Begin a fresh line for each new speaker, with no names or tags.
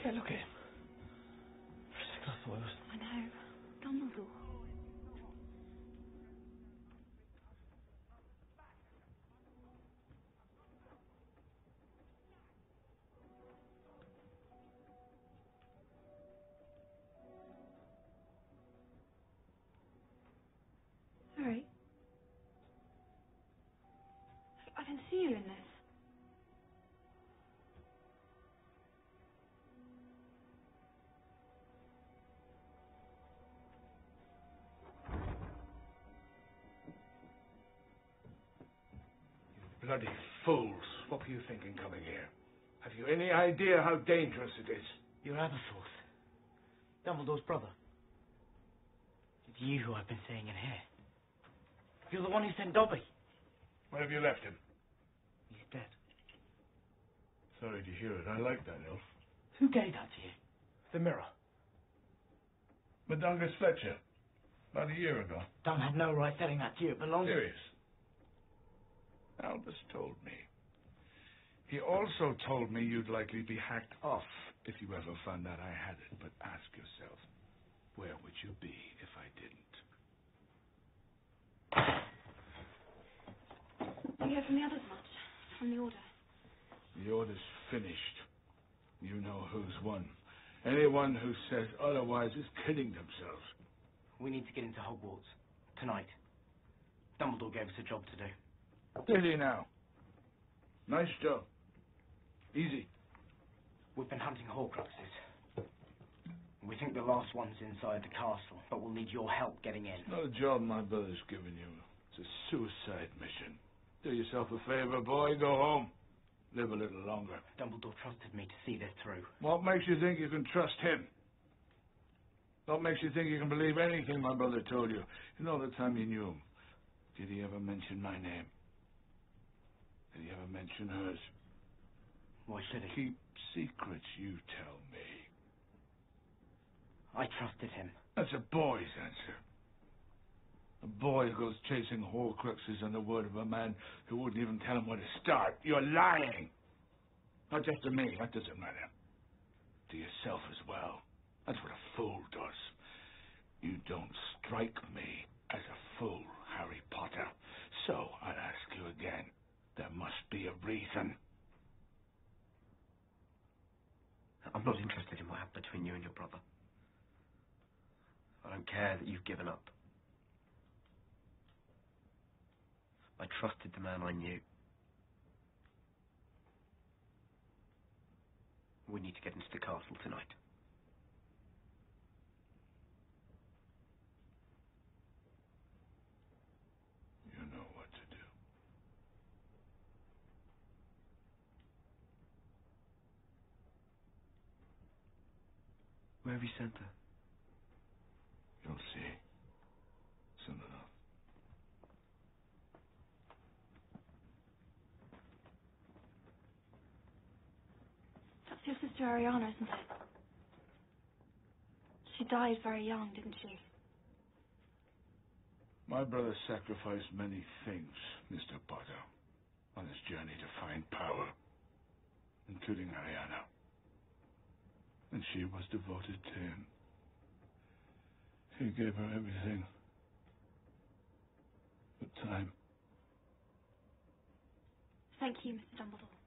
Yeah, look at him. Sick of boils.
I know. Dumbledore. Harry? I can see you in this.
Bloody fools. What were you thinking coming here? Have you any idea how dangerous it is?
You're Aberforth. Dumbledore's brother. It's you who I've been seeing in here. You're the one who sent Dobby.
Where have you left him?
He's dead.
Sorry to hear it. I like that elf.
Who gave that to you?
The mirror. Madungus Fletcher. About a year ago.
Dum had no right telling that to you. It belongs...
Serious. Albus told me. He also told me you'd likely be hacked off if you ever found out I had it. But ask yourself, where would you be if I didn't?
Do you hear from the others much? From the Order?
The order's finished. You know who's won. Anyone who says otherwise is kidding themselves.
We need to get into Hogwarts. Tonight. Dumbledore gave us a job to do.
Did he now? Nice job. Easy.
We've been hunting Horcruxes. We think the last one's inside the castle, but we'll need your help getting in.
Not a job my brother's given you. It's a suicide mission. Do yourself a favor, boy. Go home. Live a little longer.
Dumbledore trusted me to see this through.
What makes you think you can trust him? What makes you think you can believe anything my brother told you? In all the time you knew him, did he ever mention my name? Did he ever mention hers?
Why should he?
Keep secrets, you tell me.
I trusted him.
That's a boy's answer. A boy who goes chasing Horcruxes on the word of a man who wouldn't even tell him where to start. You're lying. Not just to me, that doesn't matter. To yourself as well. That's what a fool does. You don't strike me as a fool, Harry Potter. So, I'll ask you again. There must be a reason.
I'm not interested in what happened between you and your brother. I don't care that you've given up. I trusted the man I knew. We need to get into the castle tonight.
You know what to do.
Where have you sent her?
You'll see. Soon enough.
That's your sister Ariana, isn't it? She died very young, didn't she?
My brother sacrificed many things, Mr. Potter, on his journey to find power, including Ariana. And she was devoted to him. He gave her everything. But time.
Thank you, Mr. Dumbledore.